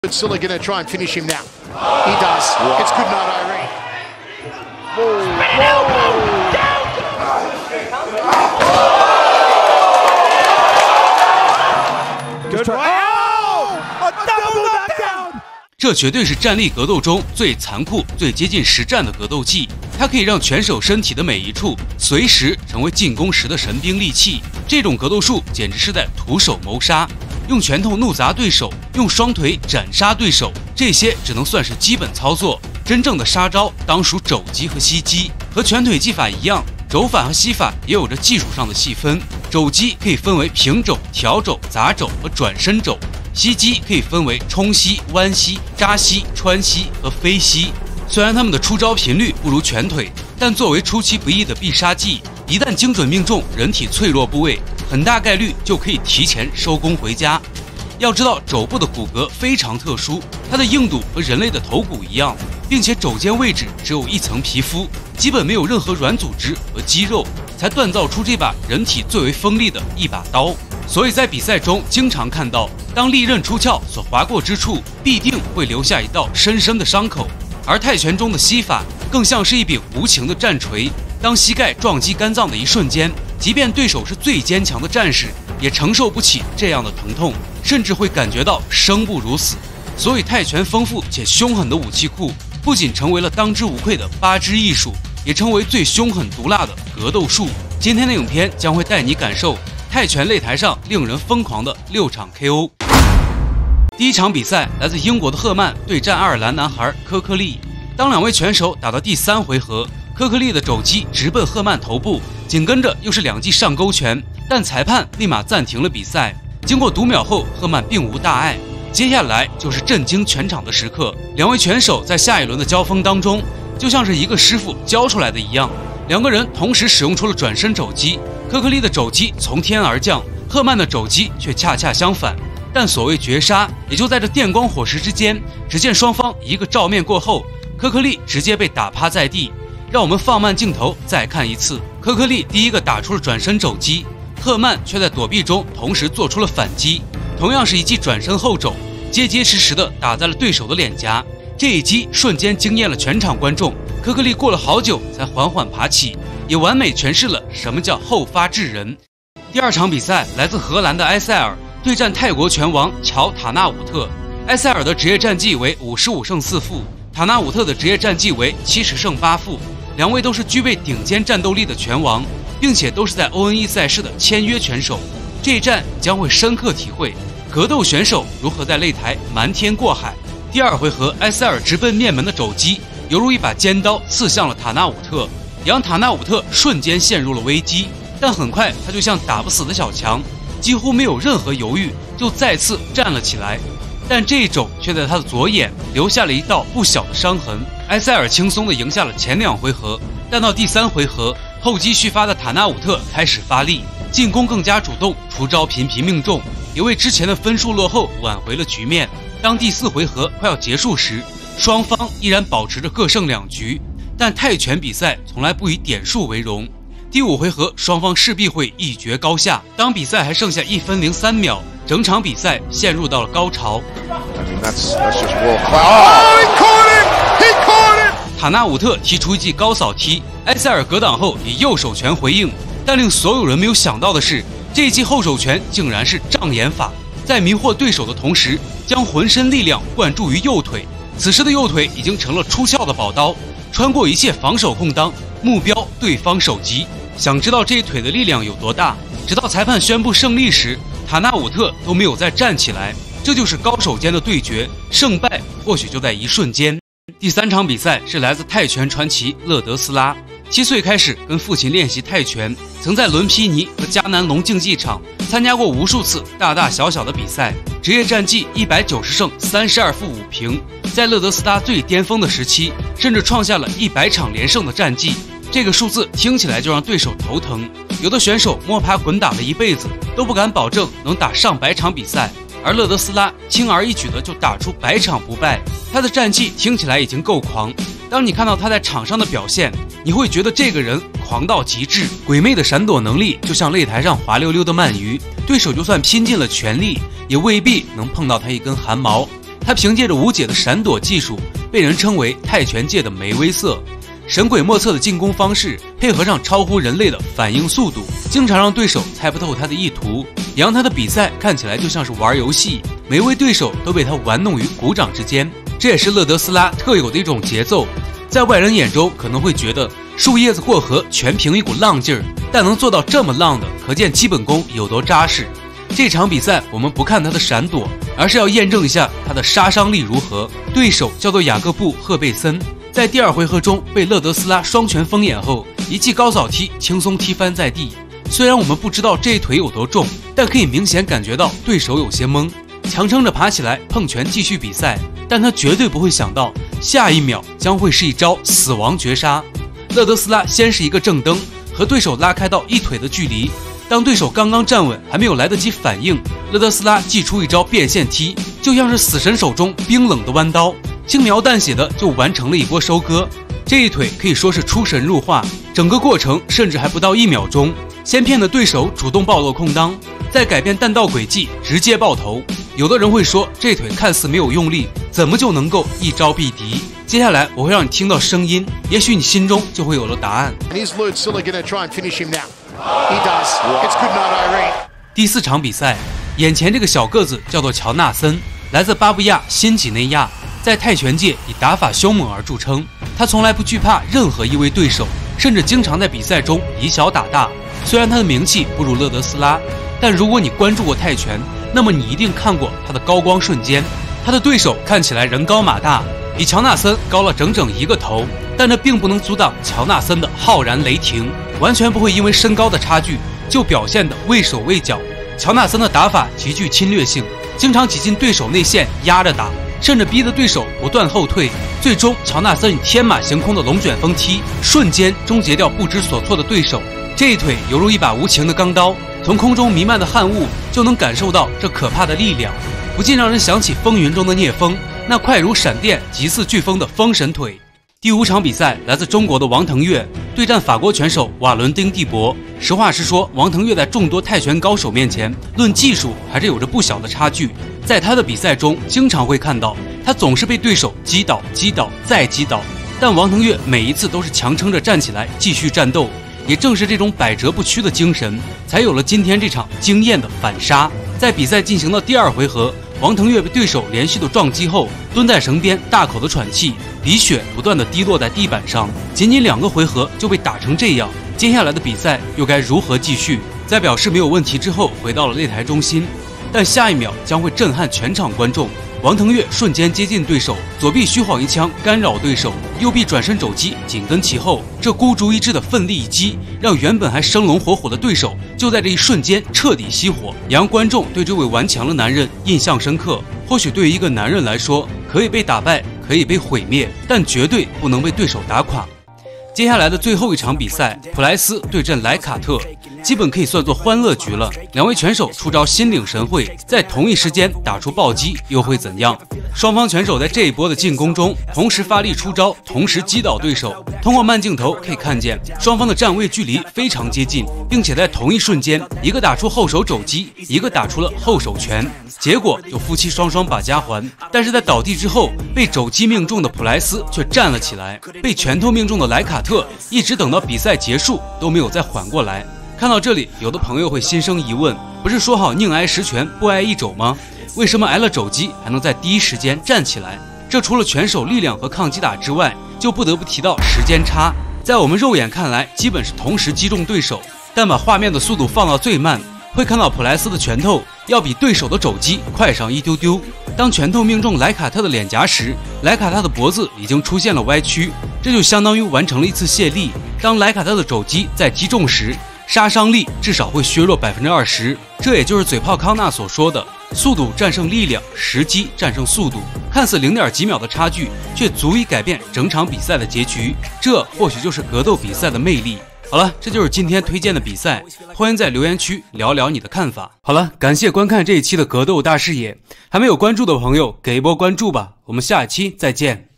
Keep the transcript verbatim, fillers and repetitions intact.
Silla going to try and finish him now. He does. Wow. It's good night, Irene. Whoa. Good try. Oh! A double knockdown! 这绝对是战力格斗中最残酷、最接近实战的格斗技。它可以让拳手身体的每一处随时成为进攻时的神兵利器。这种格斗术简直是在徒手谋杀。 用拳头怒砸对手，用双腿斩杀对手，这些只能算是基本操作。真正的杀招当属肘击和膝击，和拳腿技法一样，肘法和膝法也有着技术上的细分。肘击可以分为平肘、挑肘、砸肘和转身肘；膝击可以分为冲膝、弯膝、扎膝、穿膝和飞膝。虽然他们的出招频率不如拳腿，但作为出其不意的必杀技，一旦精准命中人体脆弱部位， 很大概率就可以提前收工回家。要知道，肘部的骨骼非常特殊，它的硬度和人类的头骨一样，并且肘尖位置只有一层皮肤，基本没有任何软组织和肌肉，才锻造出这把人体最为锋利的一把刀。所以在比赛中经常看到，当利刃出鞘所划过之处，必定会留下一道深深的伤口。而泰拳中的膝法更像是一柄无情的战锤，当膝盖撞击肝脏的一瞬间， 即便对手是最坚强的战士，也承受不起这样的疼痛，甚至会感觉到生不如死。所以，泰拳丰富且凶狠的武器库，不仅成为了当之无愧的八支艺术，也成为最凶狠毒辣的格斗术。今天的影片将会带你感受泰拳擂台上令人疯狂的六场 K O。第一场比赛来自英国的赫曼对战爱尔兰男孩科克利。当两位拳手打到第三回合， 科克利的肘击直奔赫曼头部，紧跟着又是两记上勾拳，但裁判立马暂停了比赛。经过读秒后，赫曼并无大碍。接下来就是震惊全场的时刻，两位拳手在下一轮的交锋当中，就像是一个师傅教出来的一样，两个人同时使用出了转身肘击。科克利的肘击从天而降，赫曼的肘击却恰恰相反。但所谓绝杀，也就在这电光火石之间。只见双方一个照面过后，科克利直接被打趴在地。 让我们放慢镜头再看一次，科克利第一个打出了转身肘击，赫曼却在躲避中同时做出了反击，同样是一记转身后肘，结结实实的打在了对手的脸颊。这一击瞬间惊艳了全场观众，科克利过了好久才缓缓爬起，也完美诠释了什么叫后发制人。第二场比赛来自荷兰的埃塞尔对战泰国拳王乔塔纳伍特，埃塞尔的职业战绩为五十五胜四负，塔纳伍特的职业战绩为七十胜八负。 两位都是具备顶尖战斗力的拳王，并且都是在 O N E 赛事的签约拳手。这一战将会深刻体会格斗选手如何在擂台瞒天过海。第二回合，埃塞尔直奔面门的肘击，犹如一把尖刀刺向了塔纳伍特，让塔纳伍特瞬间陷入了危机。但很快，他就像打不死的小强，几乎没有任何犹豫，就再次站了起来。 但这一肘却在他的左眼留下了一道不小的伤痕。埃塞尔轻松地赢下了前两回合，但到第三回合，后继续发的塔纳伍特开始发力，进攻更加主动，出招频频命中，也为之前的分数落后挽回了局面。当第四回合快要结束时，双方依然保持着各胜两局，但泰拳比赛从来不以点数为荣。 第五回合，双方势必会一决高下。当比赛还剩下一分零三秒，整场比赛陷入到了高潮。 That's, that's just world class. Oh, he caught him! He caught him! 塔纳伍特提出一记高扫踢，埃塞尔格挡后以右手拳回应，但令所有人没有想到的是，这一记后手拳竟然是障眼法，在迷惑对手的同时，将浑身力量灌注于右腿。此时的右腿已经成了出鞘的宝刀，穿过一切防守空当，目标对方首级。 想知道这一腿的力量有多大？直到裁判宣布胜利时，塔纳伍特都没有再站起来。这就是高手间的对决，胜败或许就在一瞬间。第三场比赛是来自泰拳传奇勒德斯拉，七岁开始跟父亲练习泰拳，曾在伦皮尼和迦南龙竞技场参加过无数次大大小小的比赛，职业战绩一百九十胜三十二负五平，在勒德斯拉最巅峰的时期，甚至创下了一百场连胜的战绩。 这个数字听起来就让对手头疼，有的选手摸爬滚打了一辈子，都不敢保证能打上百场比赛，而勒德斯拉轻而易举的就打出百场不败，他的战绩听起来已经够狂。当你看到他在场上的表现，你会觉得这个人狂到极致，鬼魅的闪躲能力就像擂台上滑溜溜的鳗鱼，对手就算拼尽了全力，也未必能碰到他一根汗毛。 他凭借着无解的闪躲技术，被人称为泰拳界的梅威瑟。神鬼莫测的进攻方式，配合上超乎人类的反应速度，经常让对手猜不透他的意图，也让他的比赛看起来就像是玩游戏，每位对手都被他玩弄于股掌之间。这也是勒德斯拉特有的一种节奏，在外人眼中可能会觉得树叶子过河全凭一股浪劲儿，但能做到这么浪的，可见基本功有多扎实。这场比赛我们不看他的闪躲，而是要验证一下他的杀伤力如何。对手叫做雅各布·赫贝森，在第二回合中被勒德斯拉双拳封眼后，一记高扫踢轻松踢翻在地。虽然我们不知道这一腿有多重，但可以明显感觉到对手有些懵，强撑着爬起来碰拳继续比赛，但他绝对不会想到下一秒将会是一招死亡绝杀。勒德斯拉先是一个正蹬，和对手拉开到一腿的距离，当对手刚刚站稳，还没有来得及反应，勒德斯拉祭出一招变线踢，就像是死神手中冰冷的弯刀，轻描淡写的就完成了一波收割。这一腿可以说是出神入化，整个过程甚至还不到一秒钟，先骗得对手主动暴露空当，再改变弹道轨迹直接爆头。有的人会说，这腿看似没有用力，怎么就能够一招毙敌？接下来我会让你听到声音，也许你心中就会有了答案。第四场比赛，眼前这个小个子叫做乔纳森，来自巴布亚新几内亚，在泰拳界以打法凶猛而著称。他从来不惧怕任何一位对手，甚至经常在比赛中以小打大。虽然他的名气不如勒德斯拉，但如果你关注过泰拳，那么你一定看过他的高光瞬间。他的对手看起来人高马大，比乔纳森高了整整一个头，但这并不能阻挡乔纳森的浩然雷霆，完全不会因为身高的差距就表现得畏手畏脚。乔纳森的打法极具侵略性，经常挤进对手内线压着打，甚至逼得对手不断后退。最终乔纳森以天马行空的龙卷风踢，瞬间终结掉不知所措的对手。这一腿犹如一把无情的钢刀，从空中弥漫的汗雾就能感受到这可怕的力量，不禁让人想起风云中的聂风，那快如闪电急似飓风的风神腿。第五场比赛来自中国的王腾岳对战法国拳手瓦伦丁·蒂博。实话实说，王腾岳在众多泰拳高手面前，论技术还是有着不小的差距。在他的比赛中，经常会看到他总是被对手击倒、击倒再击倒，但王腾岳每一次都是强撑着站起来继续战斗。也正是这种百折不屈的精神，才有了今天这场惊艳的反杀。在比赛进行的第二回合，王腾岳被对手连续的撞击后，蹲在绳边大口的喘气，鼻血不断的滴落在地板上。仅仅两个回合就被打成这样，接下来的比赛又该如何继续？在表示没有问题之后，回到了擂台中心，但下一秒将会震撼全场观众。王腾岳瞬间接近对手，左臂虚晃一枪干扰对手，右臂转身肘击紧跟其后。这孤注一掷的奋力一击，让原本还生龙活虎的对手就在这一瞬间彻底熄火，也让观众对这位顽强的男人印象深刻。或许对于一个男人来说，可以被打败，可以被毁灭，但绝对不能被对手打垮。接下来的最后一场比赛，普莱斯对阵莱卡特，基本可以算作欢乐局了。两位拳手出招心领神会，在同一时间打出暴击，又会怎样？双方拳手在这一波的进攻中，同时发力出招，同时击倒对手。通过慢镜头可以看见，双方的站位距离非常接近，并且在同一瞬间，一个打出后手肘击，一个打出了后手拳。结果就夫妻双双把家还，但是在倒地之后，被肘击命中的普莱斯却站了起来，被拳头命中的莱卡特一直等到比赛结束都没有再缓过来。看到这里，有的朋友会心生疑问，不是说好宁挨十拳不挨一肘吗？为什么挨了肘击还能在第一时间站起来？这除了拳手力量和抗击打之外，就不得不提到时间差。在我们肉眼看来，基本是同时击中对手，但把画面的速度放到最慢，会看到普莱斯的拳头要比对手的肘击快上一丢丢。当拳头命中莱卡特的脸颊时，莱卡特的脖子已经出现了歪曲，这就相当于完成了一次卸力。当莱卡特的肘击在击中时，杀伤力至少会削弱 百分之二十， 这也就是嘴炮康纳所说的速度战胜力量，时机战胜速度。看似零点几秒的差距，却足以改变整场比赛的结局，这或许就是格斗比赛的魅力。好了，这就是今天推荐的比赛，欢迎在留言区聊聊你的看法。好了，感谢观看这一期的格斗大视野，还没有关注的朋友给一波关注吧，我们下一期再见。